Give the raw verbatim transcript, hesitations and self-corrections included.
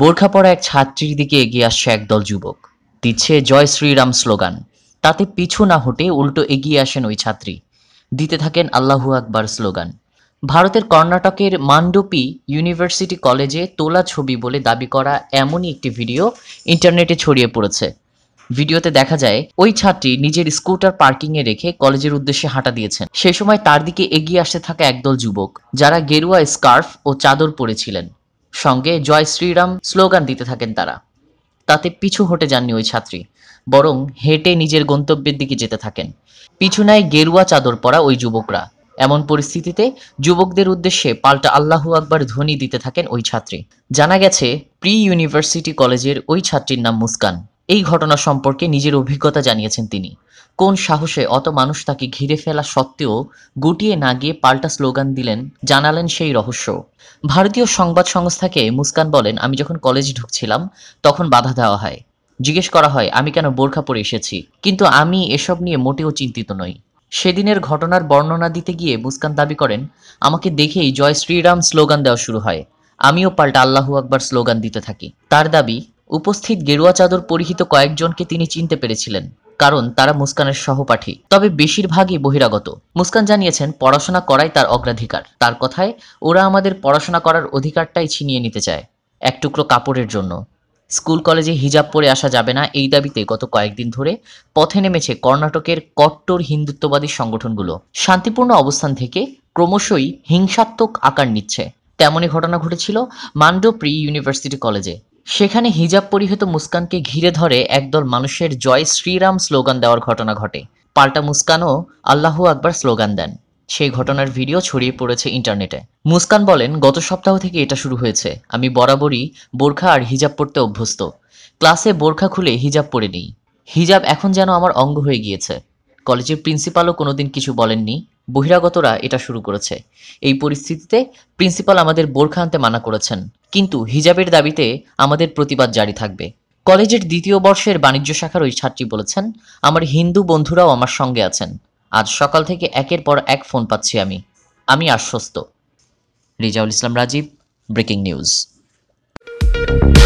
বোরখা পরা এক ছাত্রীর দিকে এগিয়ে আসছে একদল যুবক, দিচ্ছে জয় শ্রীরাম স্লোগান। তাতে পিছু না হটে উল্টো এগিয়ে আসেন ওই ছাত্রী, দিতে থাকেন আল্লাহু আকবার স্লোগান। ভারতের কর্ণাটকের মান্ডোপি ইউনিভার্সিটি কলেজে তোলা ছবি বলে দাবি করা এমনই একটি ভিডিও ইন্টারনেটে ছড়িয়ে পড়েছে। ভিডিওতে দেখা যায় ওই ছাত্রী নিজের স্কুটার পার্কিংয়ে রেখে কলেজের উদ্দেশ্যে হাঁটা দিয়েছেন। সেই সময় তার দিকে এগিয়ে আসতে থাকা একদল যুবক, যারা গেরুয়া স্কার্ফ ও চাদর পরেছিলেন, সঙ্গে জয় শ্রীরাম স্লোগান দিতে থাকেন তারা। তাতে পিছু হটে যাননি ওই ছাত্রী, বরং হেঁটে নিজের গন্তব্যের দিকে যেতে থাকেন। পিছু নেয় গেরুয়া চাদর পরা ওই যুবকরা। এমন পরিস্থিতিতে যুবকদের উদ্দেশ্যে পাল্টা আল্লাহু আকবার ধ্বনি দিতে থাকেন ওই ছাত্রী। জানা গেছে প্রি ইউনিভার্সিটি কলেজের ওই ছাত্রীর নাম মুস্কান। এই ঘটনা সম্পর্কে নিজের অভিজ্ঞতা জানিয়েছেন তিনি। কোন সাহসে অত মানুষ তাকে ঘিরে ফেলা সত্ত্বেও গুটিয়ে না গিয়ে পাল্টা স্লোগান দিলেন, জানালেন সেই রহস্য। ভারতীয় সংবাদ সংস্থাকে মুস্কান বলেন, আমি যখন কলেজে ঢুকছিলাম তখন বাধা দেওয়া হয়, জিজ্ঞেস করা হয় আমি কেন বোরখা পরে এসেছি, কিন্তু আমি এসব নিয়ে মোটেও চিন্তিত নই। সেদিনের ঘটনার বর্ণনা দিতে গিয়ে মুস্কান দাবি করেন, আমাকে দেখেই জয় শ্রীরাম স্লোগান দেওয়া শুরু হয়, আমিও পাল্টা আল্লাহু আকবার স্লোগান দিতে থাকি। তার দাবি, উপস্থিত গেরুয়া চাদর পরিহিত কয়েকজনকে তিনি চিনতে পেরেছিলেন, কারণ তারা মুস্কানের সহপাঠী, তবে বেশিরভাগই বহিরাগত। মুস্কান জানিয়েছেন পড়াশোনা করাই তার অগ্রাধিকার। তার কথায়, ওরা আমাদের পড়াশোনা করার অধিকারটাই ছিনিয়ে নিতে চায় এক টুকরো কাপড়ের জন্য। স্কুল কলেজে হিজাব পরে আসা যাবে না, এই দাবিতে গত কয়েকদিন ধরে পথে নেমেছে কর্ণাটকের কট্টর হিন্দুত্ববাদী সংগঠনগুলো। শান্তিপূর্ণ অবস্থান থেকে ক্রমশই হিংসাত্মক আকার নিচ্ছে। তেমনই ঘটনা ঘটেছিল মান্ডো প্রি ইউনিভার্সিটি কলেজে। সেখানে হিজাব পরিহিত মুস্কানকে ঘিরে ধরে একদল মানুষের জয় শ্রীরাম স্লোগান দেওয়ার ঘটনা ঘটে। পাল্টা মুস্কানও আল্লাহু আকবার স্লোগান দেন। সেই ঘটনার ভিডিও ছড়িয়ে পড়েছে ইন্টারনেটে। মুস্কান বলেন, গত সপ্তাহ থেকে এটা শুরু হয়েছে। আমি বরাবরই বোরখা আর হিজাব পরতে অভ্যস্ত। ক্লাসে বোরখা খুলে হিজাব পরে নিই। হিজাব এখন যেন আমার অঙ্গ হয়ে গিয়েছে। কলেজের প্রিন্সিপালও কোনোদিন কিছু বলেননি, বহিরাগতরা এটা শুরু করেছে। এই পরিস্থিতিতে প্রিন্সিপাল আমাদের বোরখা আনতে মানা করেছেন, কিন্তু হিজাবের দাবিতে আমাদের প্রতিবাদ জারি থাকবে। কলেজের দ্বিতীয় বর্ষের বাণিজ্য শাখার ওই ছাত্রী বলেছেন, আমার হিন্দু বন্ধুরাও আমার সঙ্গে আছেন। আজ সকাল থেকে একের পর এক ফোন পাচ্ছি আমি আমি আশ্বস্ত। Rezaul Islam Rajib, breaking news.